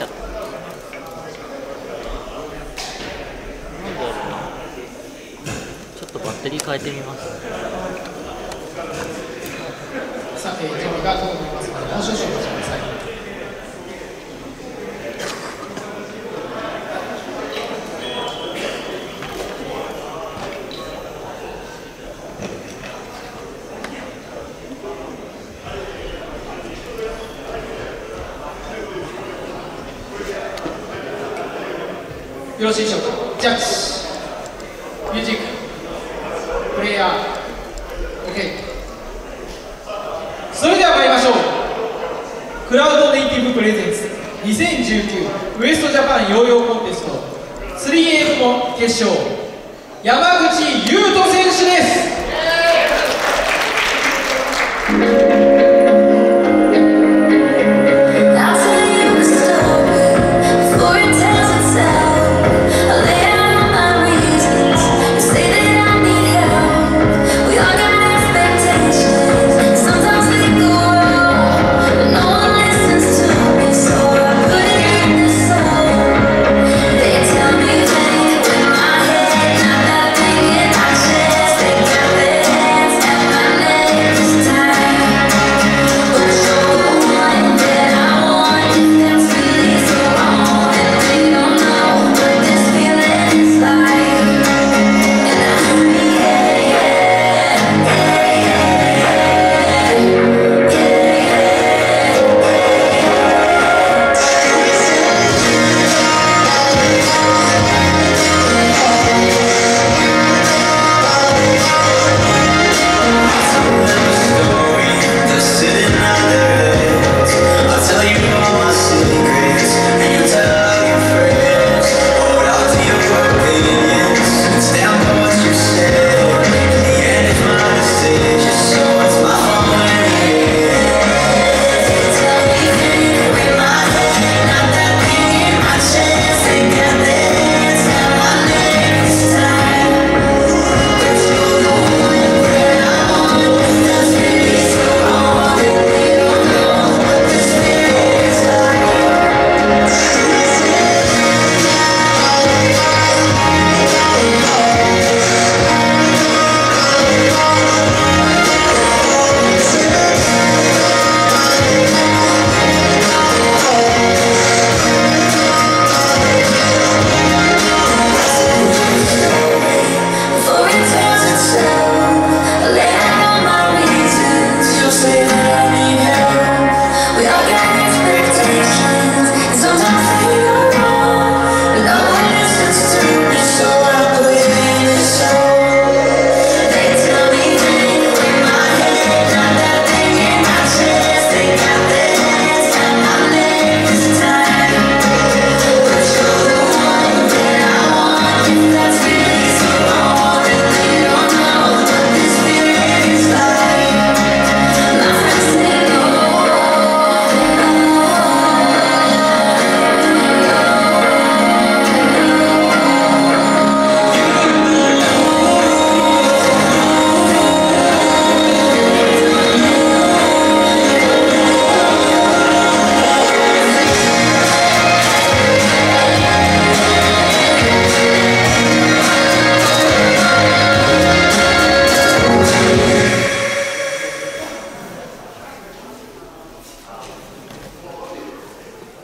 ちゃった。なんだろうな。ちょっとバッテリー変えてみます。 さて、準備が整いますので、もう少々お待ちください。よろしいでしょうか。ジャッジ、ミュージック、プレイヤー、OK。それでは参りましょう。クラウドネイティブプレゼンツ2019ウエストジャパンヨーヨーコンテスト 3A 部門決勝、山口優斗選手です。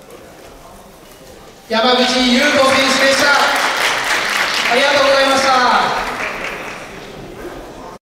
山口優斗選手でした。ありがとうございました。